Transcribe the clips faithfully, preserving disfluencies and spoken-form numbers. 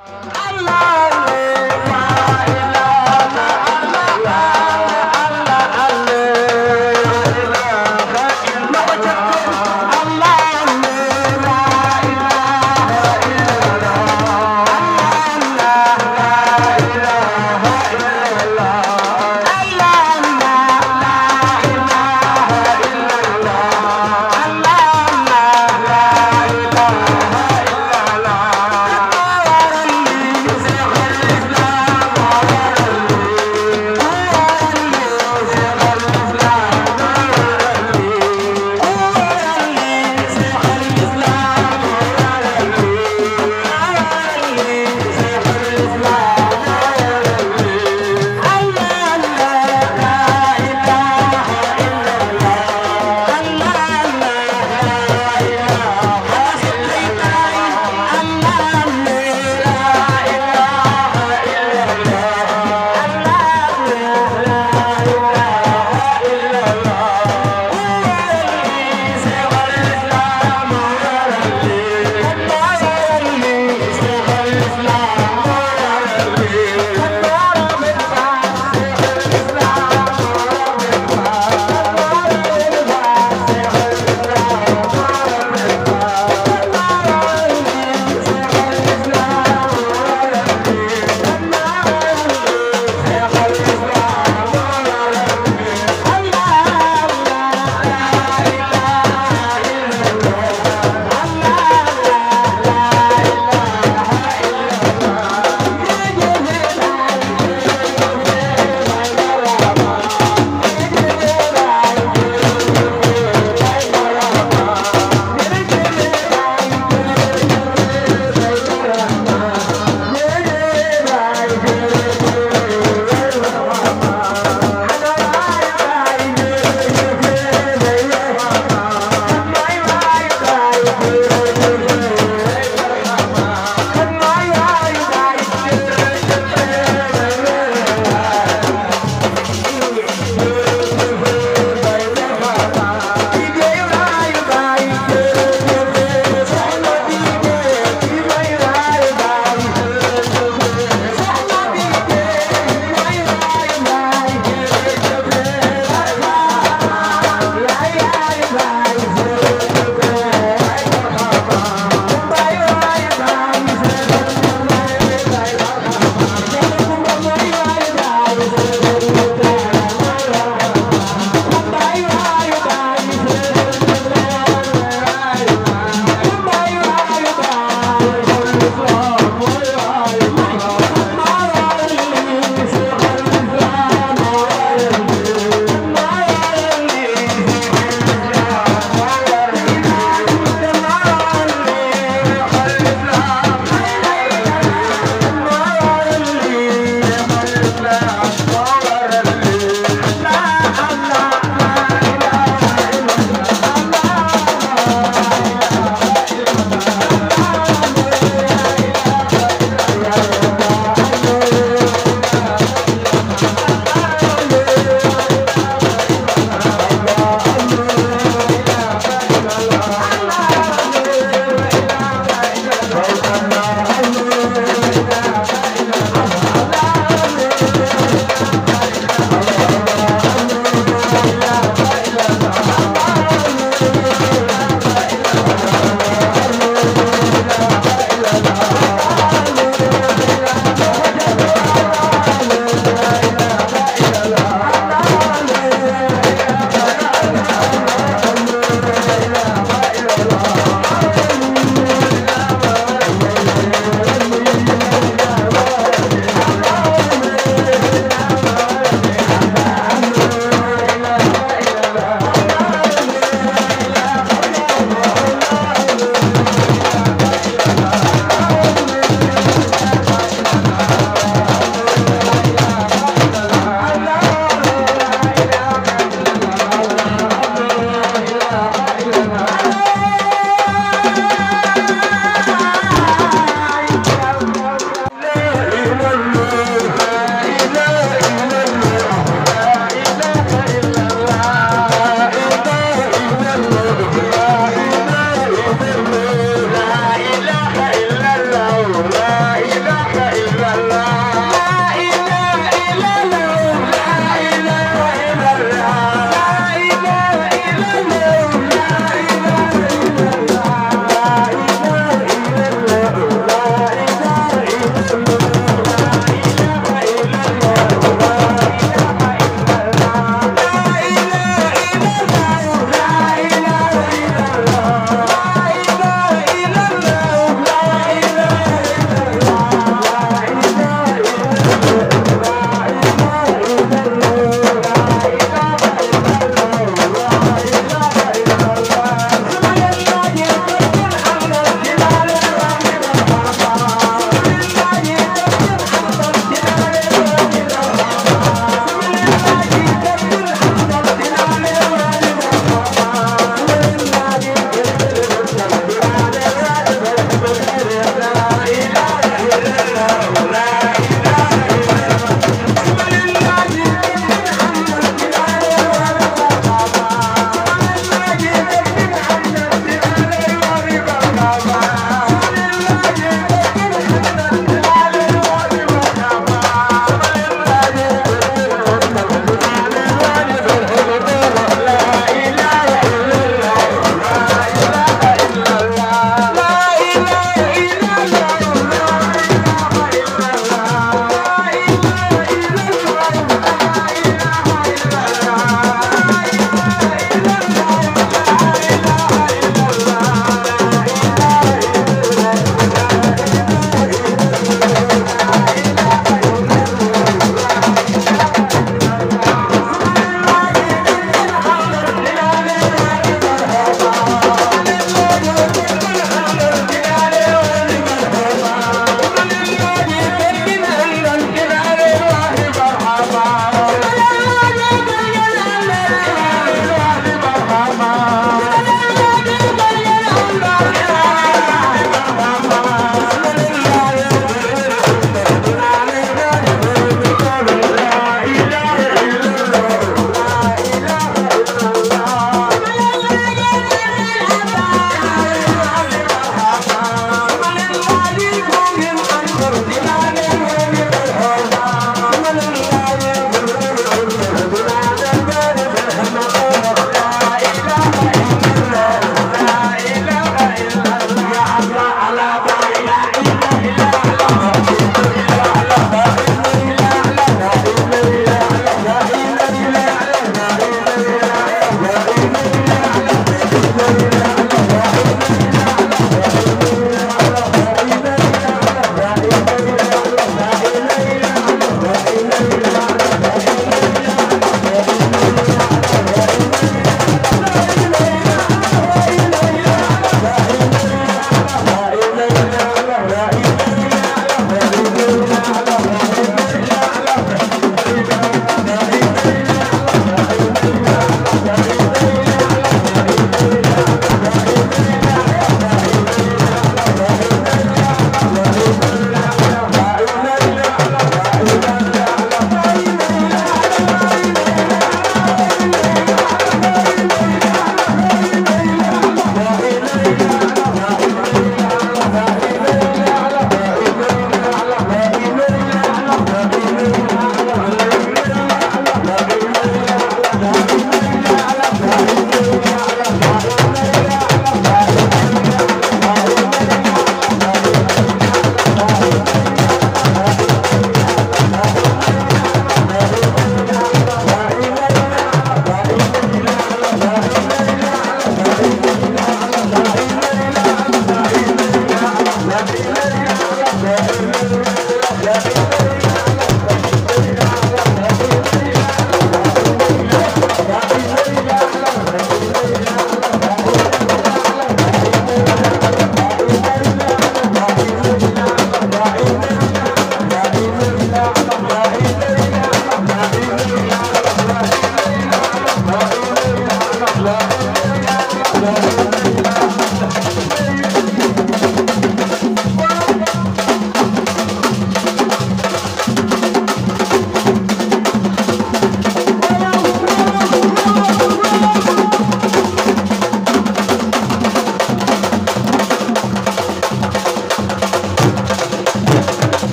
Allah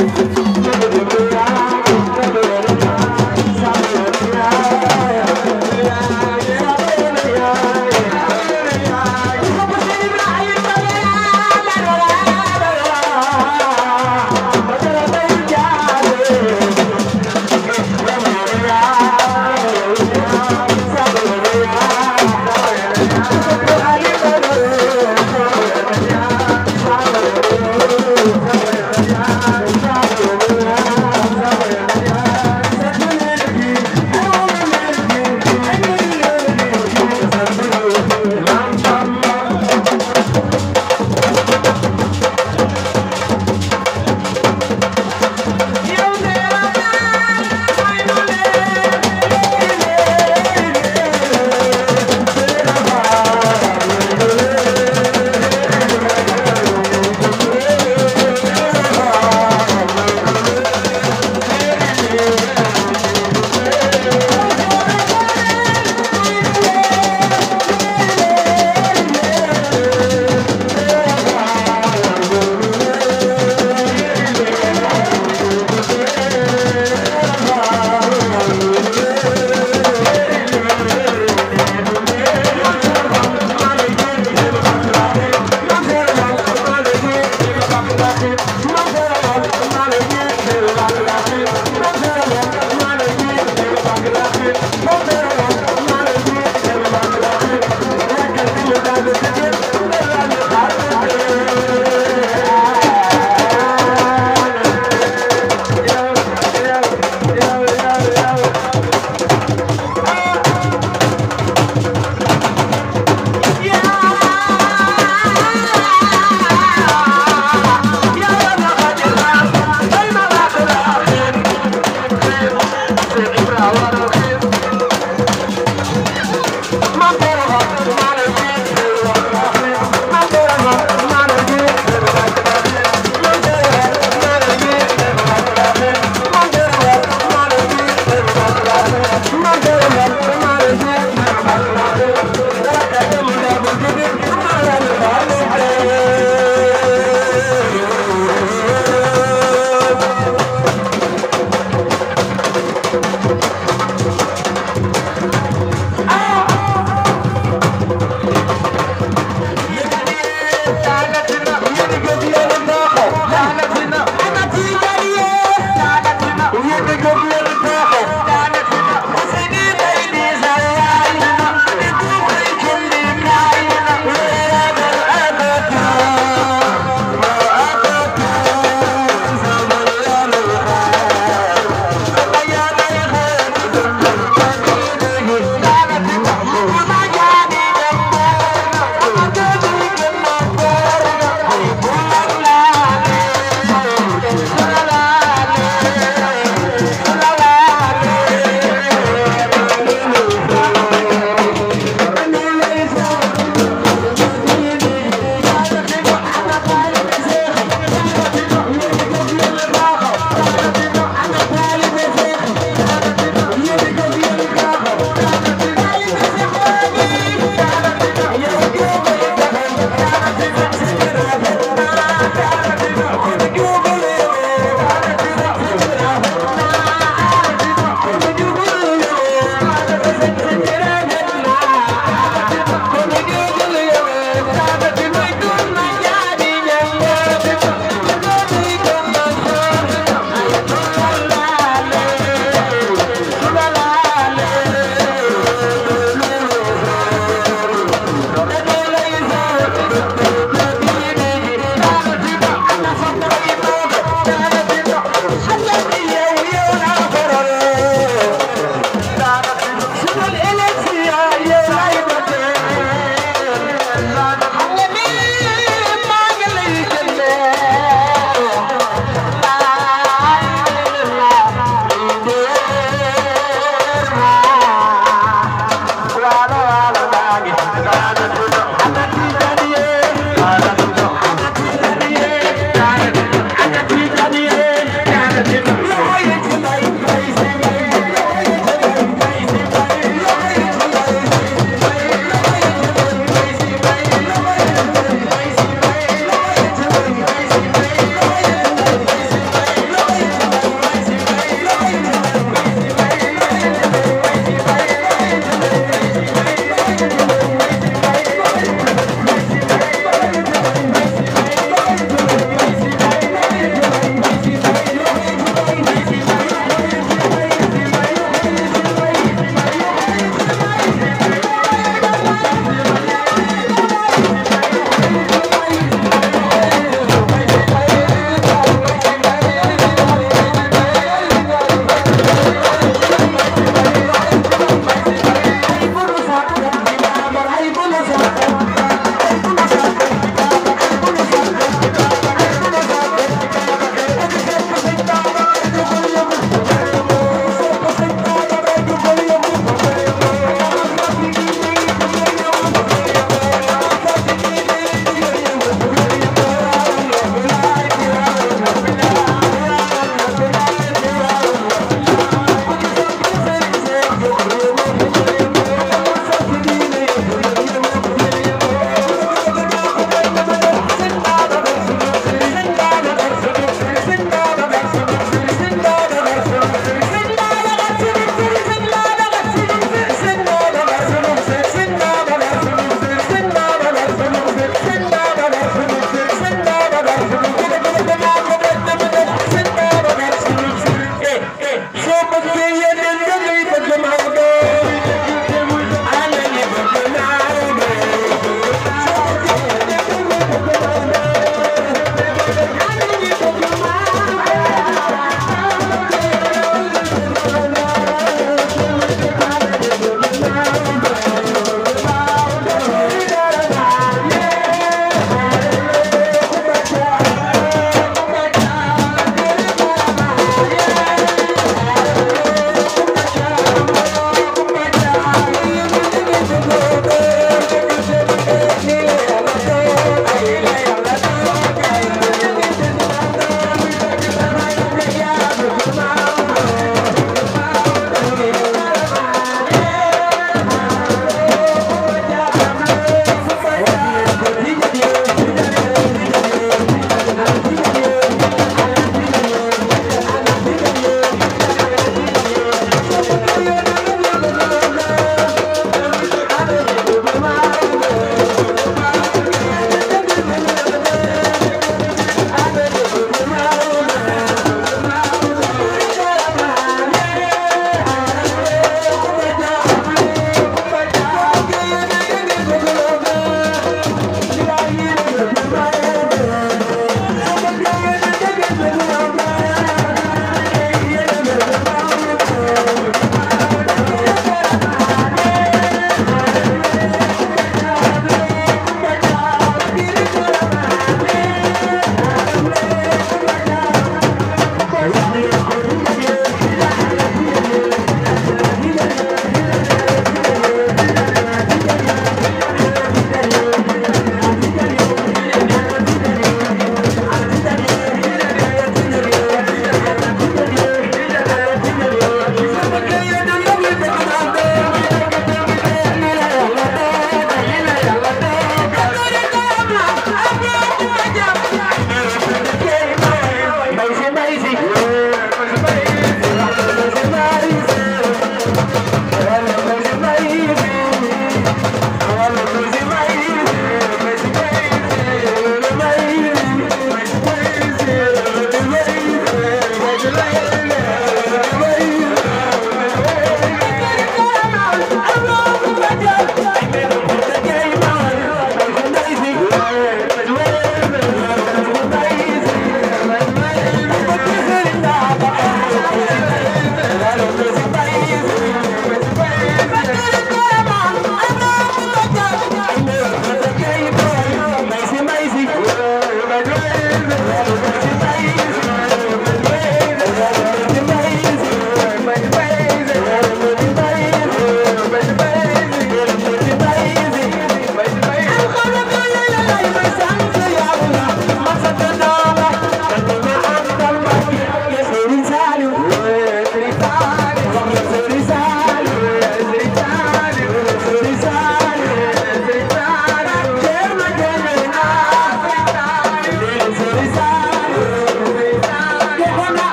Thank you.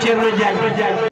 Thierno Diagne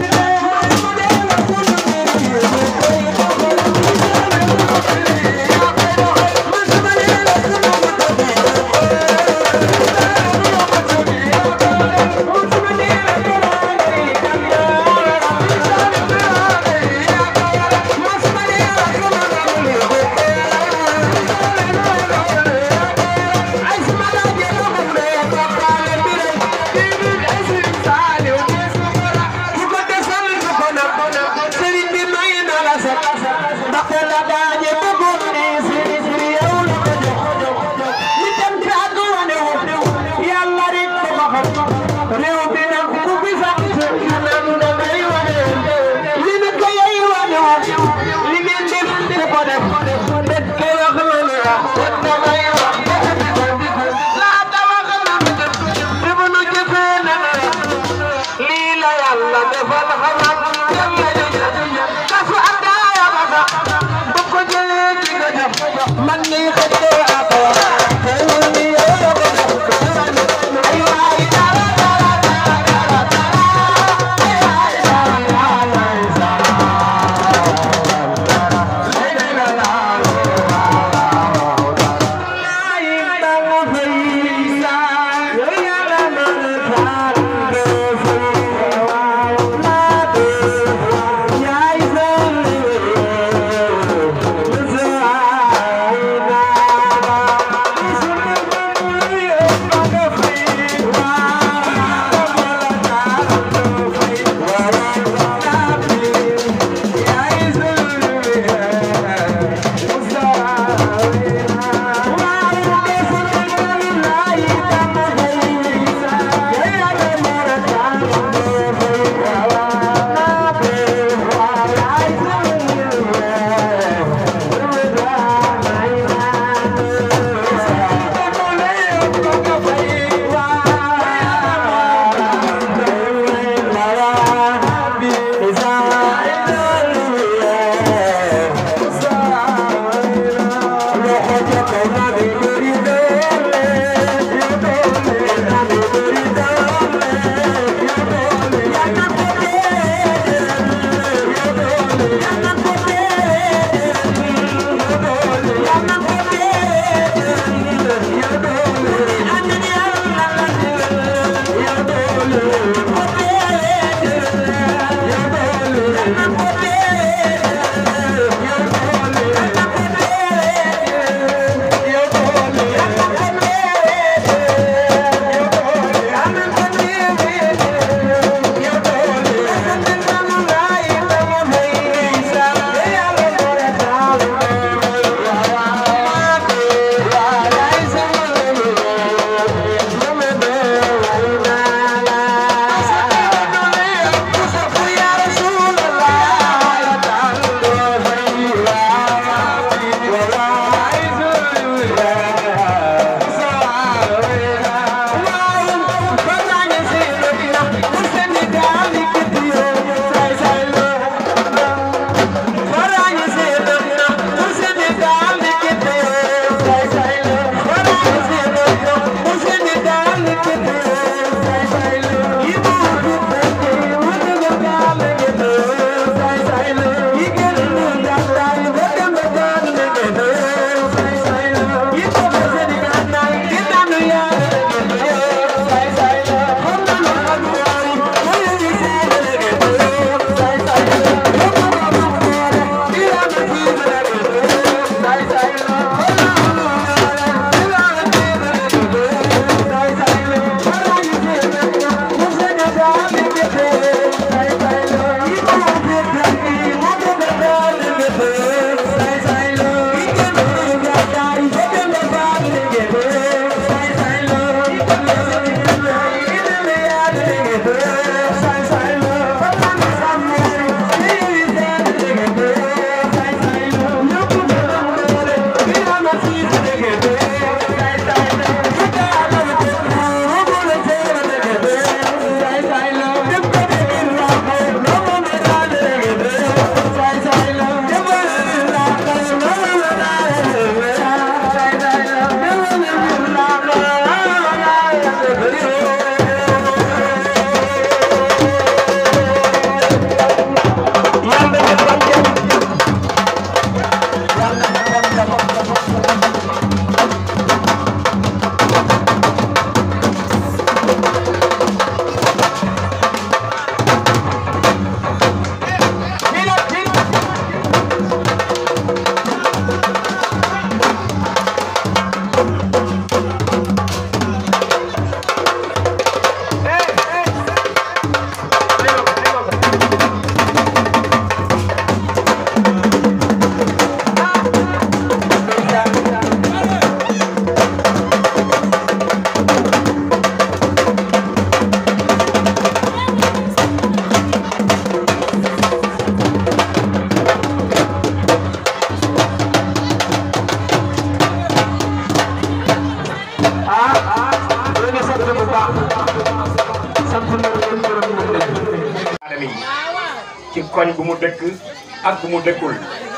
koñ bu mu dëkk ak bu mu dëkkul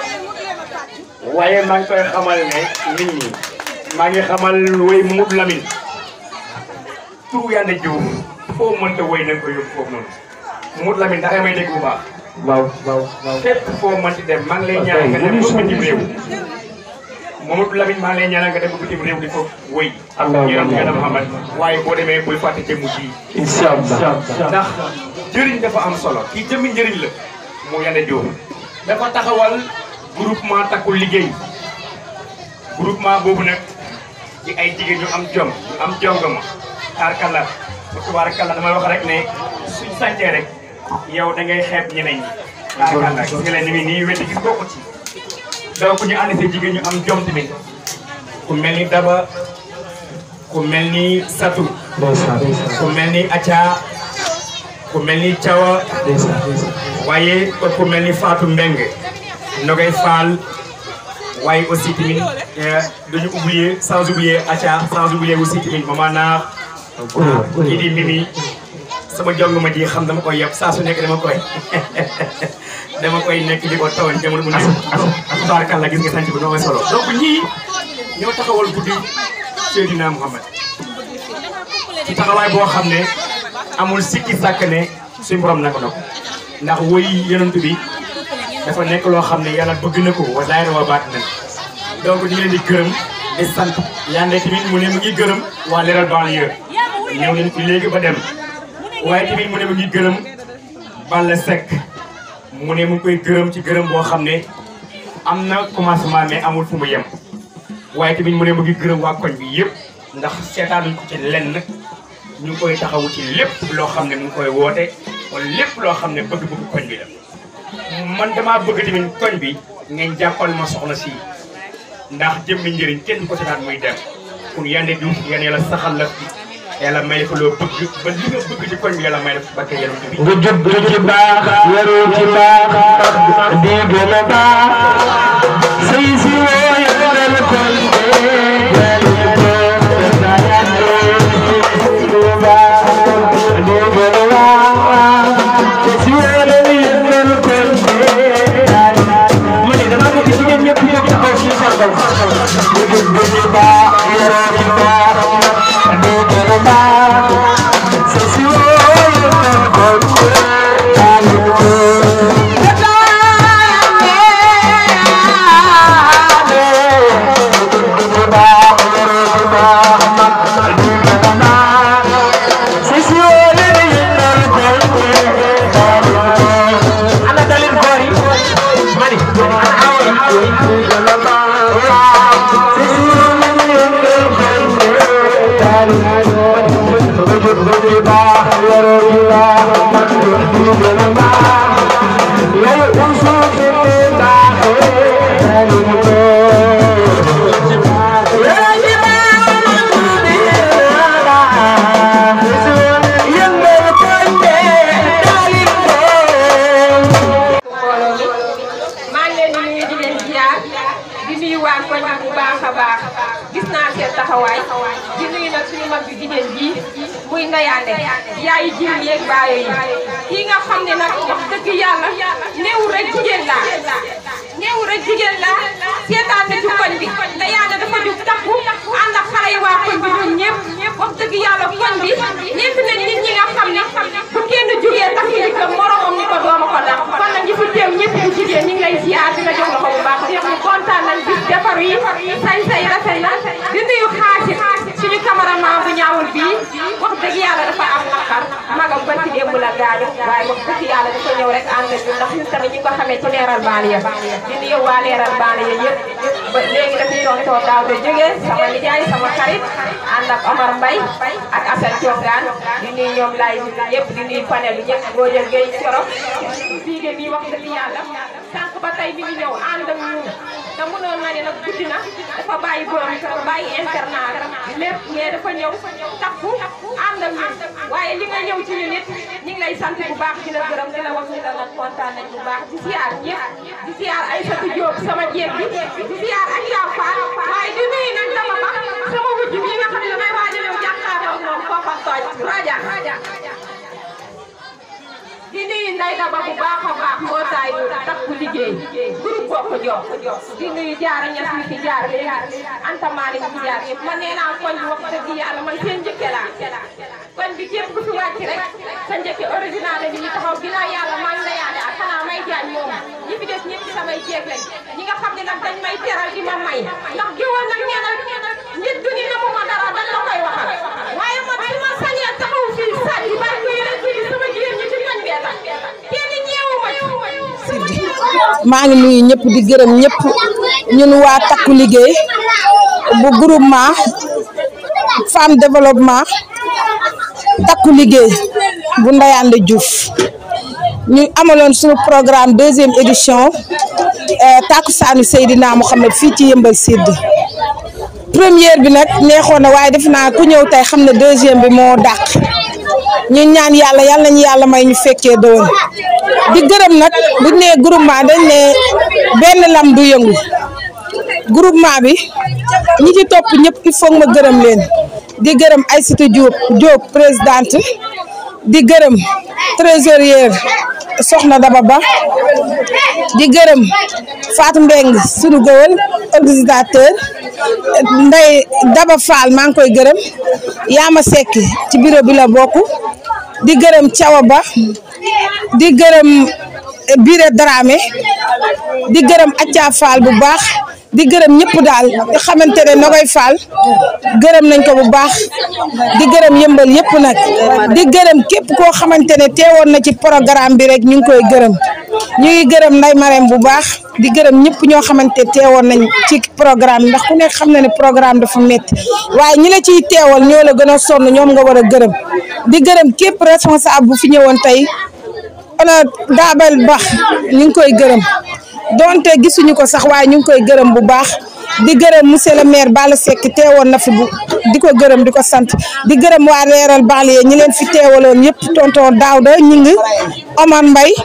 waaye maa ngi koy xamal ne nit ñi maa ngi xamal woy Mut Lamin turu Yandé Diouf foo mënta woy nañ ko yóbbu foofu noonu Mut Lamin ndax may dégg bu baax waaw waaw waaw fépp foo mënti dem maa ngi lay ñaan nga dem ba bitim réew Mamadou Lamine maa ngi lay ñaanal nga dem ba bitim réew di ko woy yéen nga dem Muhammad waaye boo demee bul fàtte jëmu ji incha allah ndax njëriñ dafa am solo kii jëmmi njëriñ la mu Yandé Diouf dafa taxawal groupement takkul liggéey groupement boobu nag di ay jigéen ñu am jom ñu am jongama taarkalla bu tubaarakalla damay wax rek ne suñ sàncee rek yow da ngay xeeb ñeneen ñi taarkalla gis nga leen ni muy nii wetti gis boo ko ci donc ñu ànd si jigéen ñu am jom tamit ku mel ni Daba ku mel ni Satou ku mel ni Acha ku mel ni Thiawa waaye ku mel ni Fatou Mbengue Nogay Fall waaye aussi tamit duñu oublier sans oublier Acha sans oublier aussi tamit Mama Naar kii di Mimi sama jong ma ji xam dama koy yeb saa su nekk dama koy dama koy nekk di ko tawal jamono bu nekk tabarkalla gis nga sant bi noo solo donc ñii ñoo taxawal guddi Seydina Muhammad ci taxawaay boo xam ne amul sikki sàkk ne suñu borom na ko na ko ndax woy yonent bi dafa nekk loo xam ne yàlla bëgg na ko wa zaahir wa baatin donc ñu ngi leen di gërëm di sant Yandé tamit mu ne mu ngi gërëm waa Leral banlieue ñëw nañ fi léegi ba dem waaye tamit mu ne mu ngi gërëm Balla Seck mu ne mu ngi koy gërëm ci gërëm boo xam ne am na commencement mais amul fu mu yem waaye tamit mu ne mu ngi gërëm waa koñ bi yëpp ndax seetaanuñ ko ci lenn ñu ngi koy taxawu ci lépp loo xam ne mu ngi koy woote wala lépp loo xam ne bëgg-bëgg koñ bi la man damaa bëgg tamit koñ bi ngeen jàppal ma soxna si ndax jëmmi njëriñ kenn du ko seetaan muy dem kon Yandé Diouf yéen yàlla saxal la yàlla may la fa loo bëgg ba li nga bëgg ci koñ bi yàlla may la fa barke yàlla bi nga judd ci baax yaru ci baax di gën a baax say si woo yaral koñ yaay jim yeeg baayo yi kii nga xam ne nag wax dëgg yàlla néew rek jigéen laa néew rek jigéen laa seetaan na ci koñ bi te yàlla dafa jóg takku ànd ak xale yi waa koñ bi ñun ñëpp wax dëgg yàlla koñ bi nekk nañ nit ñi nga xam ne bu kenn jógee takk yi ko moromam ni ko dooma ko dàq kon nag ñi fi teew ñëpp bu jigéen ñi ngi lay ziar di la jox la ko bu baax yëpp ñu kontaan nañ bis defar yi say say rafet na di nuyu xaasit suñu cameraman bu ñaawul bii wax dëgg yàlla dafa am naqar magam barki démb la gaañu waaye wax dëgg yàlla dafa ñëw rek ànd ak ñun ndax ñun tamit ñu ko xamee ci Leral banlieue di nuyu waa Leral banlieue yëpp ba léegi dafa tontoo daaw de jógee sama nijaay sama xarit ànd ak Omar Mbaye ak Assane Thiongaan di nuyu ñoom laay yëpp di nuyu panel bi ñëpp boo jël ngay coro biige bii wax dëgg yàlla sànq ba tey mi ngi ñëw ànd ak ñun te mënoon na ne nag guddi na dafa bàyyi borom dafa bàyyi internat lépp mais dafa ñëw takku ànd ak ñun waaye li nga ñëw ci ñun it ñu ngi lay sant bu baax di la gërëm di la wax ni la nag kontaan nañ bu baax di ziar ñëpp di ziar Aïssatou Diop sama jéeg bi di ziar ak yaa Fall waaye di nuyu nag dama ba sama wujj bi nga xam ne damay waaj a ñëw jàkkaarloo moom foofa tooj raja di nuyu Ndeye Daba bu baax a baax mbootaayu takku liggéey groupe bokk jox di nuyu jaara ñas mi fi jaar léegi Anta Mali mi fi jaar yëpp man nee naa koñ bi wax dëgg yàlla man seen njëkke laa koñ bi képp ku fi wàcc rek sa njëkke original la ñu taxaw ginnaaw yàlla maa ngi la yaade ak xanaa may jaañ moom ñi fi des ñëpp samay jeeg lañ ñi nga xam ne nag dañ may teral di ma may ndax jiwoon nag nee na nit du ni namu ma dara dañ la koy waxal waaye man su ma sañee taxaw fii sànni bari ko yeneen fii sama jigéen ñi ci koñ bee tax kenn ñeewu ma maa ngi nuyu ñëpp di gërëm ñëpp ñun waa takku liggéey bu groupement femme développement takku liggéey bu Ndayane Diouf ñu amaloon suñu programme deuxième édition takkusaanu Seydina Mouhamed fii ci Yeumbeul Sud première bi nag neexoon na waaye def naa ku ñëw tey xam ne deuxième bi moo dàq ñu ñaan yàlla yàlla nañu yàlla may ñu fekkee doon di gërëm nag bu ñu nee groupement dañ ne benn lam du yëngu groupement bi ñi ci topp ñëpp il faut ma gërëm leen di gërëm Aïssatou Diop Diop présidente di gërëm trésorière Soxna Daba Ba di gërëm Fatou Mbeng sunu gëwël organisateur Ndeye Daba Fall maa ngi koy gërëm Yaama Seck ci bureau bi la bokk di gërëm Thiawa Ba di gërëm Bire Dramé di gërëm Atia Fall bu baax di gërëm ñëpp daal nga xamante ne Nogoy Fall gërëm nañ ko bu baax di gërëm yëmbal yëpp nag di gërëm képp koo xamante ne teewoon na ci programme bi rek ñu ngi koy gërëm ñu ngi gërëm Ndeye Marème bu baax di gërëm ñëpp ñoo xamante teewoon nañ ci programme ndax ku nekk xam na ne programme dafa métti waaye ñi la ciy teewal ñoo la gën a sonn ñoom nga war a gërëm di gërëm képp responsable bu fi ñëwoon tey ona daabal baax ñu ngi koy gërëm donte gisuñu ko sax waaye ñu ngi koy gërëm bu baax di gërëm monsieur le maire Balla Seck teewoon na fi bu di ko gërëm di ko sant di gërëm waa Leeral Banlieue ñi leen fi teewaloon yëpp tonton Daouda ñi ngi Omar Mbaye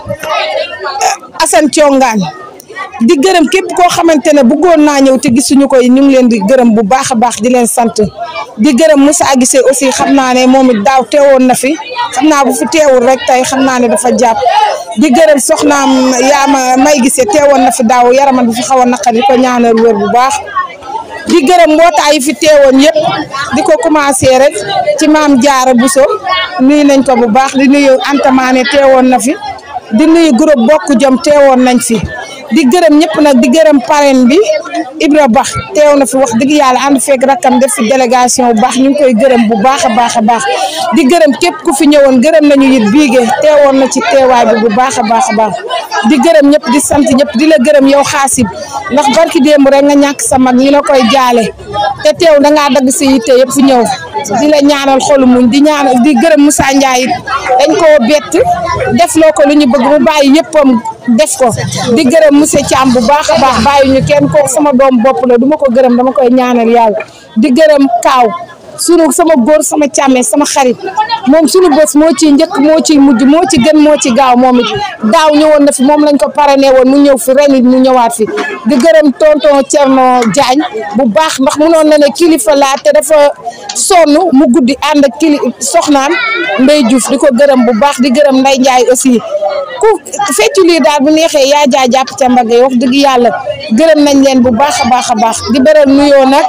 Assane Thiongaan di gërëm képp koo xamante ne bëggoon naa ñëw te gisuñu ko ñu ngi leen di gërëm bu baax a baax di leen sant di gërëm Moussa Guissé aussi xam naa ne moom it daaw teewoon na fi xam naa bu fi teewul rek tey xam naa ne dafa jàpp di gërëm soxnaam Yaama May Guissé teewoon na fi daaw yaramam bu fi xaw a naqari di ko ñaanal wér bu baax di gërëm mbootaay yi fi teewoon yëpp di ko commencé rek ci maam Jaara Bousso nuyu nañ ko bu baax di nuyu Anta Mané teewoon na fi di nuyu groupe bokk jom teewoon nañ fi di gërëm ñëpp nag di gërëm parrain bi Ibra Bax teew na fi wax dëgg yàlla ànd fekk rakkam def fi délégation bu baax ñu ngi koy gërëm bu baax a baax a baax di gërëm képp ku fi ñëwoon gërëm nañu it biige teewoon na ci teewaay bi bu baax a baax a baax di gërëm ñëpp di sant ñëpp di la gërëm yow xaasib ndax barki démb rek nga ñàkk sa mag ñi la koy jaale te teew da ngaa dagg sa yitte yëpp ñëw di la ñaanal xolu muñ di ñaanal di gërëm Moussa Ndiaye it dañ koo bett def loo ko lu ñu bëgg mu bàyyi yëppam def ko di gërëm monsieur Thiam bu baax a baax bàyyi ñu kenn ko sama doom bopp la du ma ko gërëm dama koy ñaanal yàlla di gërëm Kaaw sunu sama góor sama càmme sama xarit moom sunu bés moo ciy njëkk moo ciy mujj moo ci gën moo ci gaaw moom it daaw ñëwoon na fi moom lañ ko parrainé woon mu ñëw fi ren it mu ñëwaat fi di gërëm tonton Thierno Diagne bu baax ndax munoon na ne kilifa laa te dafa sonn mu guddi ànd ak kili soxnaam Ndey Diouf di ko gërëm bu baax di gërëm Ndey Ndiaye aussi ku feccu lii daal bu neexee yaa jaa jàpp ca mbagg wax dëgg yàlla gërëm nañ leen bu baax a baax a baax di beral nuyoo nag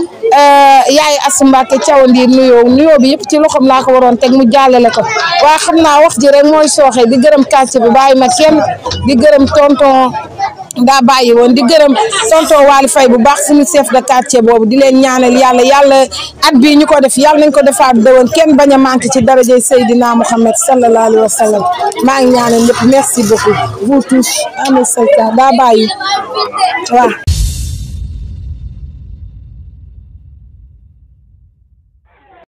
yaay Asu Mbàkke Caw Ndiir nuyoo nuyoo bi yëpp ci loxoom laa ko waroon teg mu jàllale ko waaye xam naa wax ji rek mooy sooxe di gërëm quartier bi bàyyi ma kenn di gërëm tonton daa bàyyi woon di gërëm tonton Waly Faye bu baax suñu chef de quartier boobu di leen ñaanal yàlla yàlla at bii ñu ko def yàlla nañ ko defaat dëwoon kenn bañ a manqué ci darajay Seydina Mouhamed sallallahu alayhi wa sallam maa ngi ñaanal ñëpp merci beaucoup vous tous amee sayta daa bàyyi waaw